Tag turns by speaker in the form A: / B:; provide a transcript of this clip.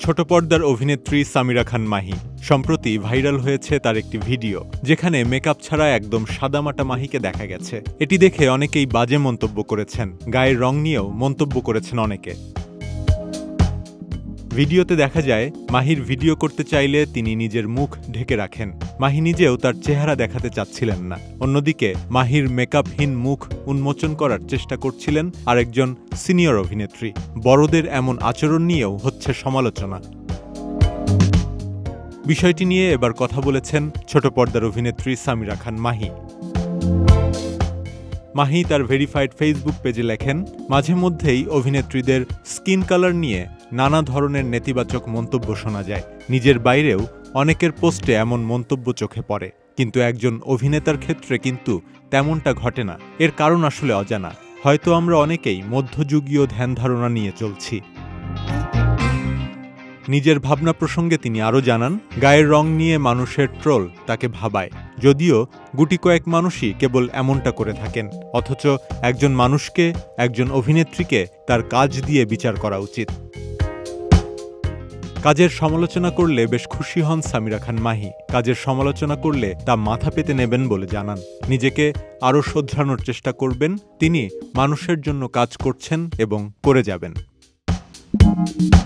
A: ছোট পর্দার অভিনেত্রী সামিরা খান মাহি সম্প্রতি ভাইরাল হয়েছে তার একটি ভিডিও, যেখানে মেকআপ ছাড়া একদম সাদামাটা মাহিকে দেখা গেছে। এটি দেখে অনেকেই বাজে মন্তব্য করেছেন, গায়ের রং নিয়েও মন্তব্য করেছেন অনেকে। ভিডিওতে দেখা যায় মাহির ভিডিও করতে চাইলে তিনি নিজের মুখ ঢেকে রাখেন। মাহি নিজেও তার চেহারা দেখাতে চাচ্ছিলেন না। অন্যদিকে মাহির মেকআপহীন মুখ উন্মোচন করার চেষ্টা করছিলেন আরেকজন সিনিয়র অভিনেত্রী। বড়দের এমন আচরণ নিয়েও হচ্ছে সমালোচনা। বিষয়টি নিয়ে এবার কথা বলেছেন ছোট পর্দার অভিনেত্রী সামিরা খান মাহি। মাহি তার ভেরিফাইড ফেসবুক পেজে লেখেন, মাঝে মধ্যেই অভিনেত্রীদের স্কিন কালার নিয়ে নানা ধরনের নেতিবাচক মন্তব্য শোনা যায়। নিজের বাইরেও অনেকের পোস্টে এমন মন্তব্য চোখে পড়ে, কিন্তু একজন অভিনেতার ক্ষেত্রে কিন্তু তেমনটা ঘটে না। এর কারণ আসলে অজানা। হয়তো আমরা অনেকেই মধ্যযুগীয় ধ্যান ধারণা নিয়ে চলছি। নিজের ভাবনা প্রসঙ্গে তিনি আরও জানান, গায়ের রং নিয়ে মানুষের ট্রোল তাকে ভাবায়, যদিও গুটি কয়েক মানুষই কেবল এমনটা করে থাকেন। অথচ একজন মানুষকে, একজন অভিনেত্রীকে তার কাজ দিয়ে বিচার করা উচিত। কাজের সমালোচনা করলে বেশ খুশি হন সামিরা খান মাহি। কাজের সমালোচনা করলে তা মাথা পেতে নেবেন বলে জানান। নিজেকে আরও শোধরানোর চেষ্টা করবেন। তিনি মানুষের জন্য কাজ করছেন এবং করে যাবেন।